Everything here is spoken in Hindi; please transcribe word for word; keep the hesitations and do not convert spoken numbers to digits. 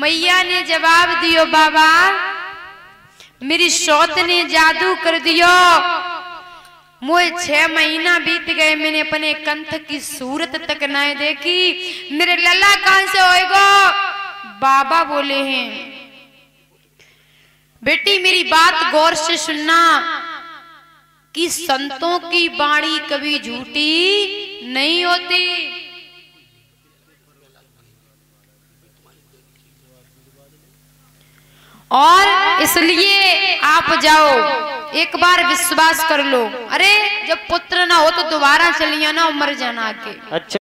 मैया ने जवाब दियो, बाबा मेरी सौत ने जादू कर दियो। मोए छह महीना बीत गए, मैंने अपने कंठ की सूरत तक न देखी, मेरे लल्ला कहां से होएगा? बाबा बोले हैं, बेटी मेरी बात गौर से सुनना कि संतों की वाणी कभी झूठी नहीं होती। और इसलिए आप जाओ, एक बार विश्वास कर लो। अरे जब पुत्र ना हो तो दोबारा चलिए ना, मर जाना आके। अच्छा।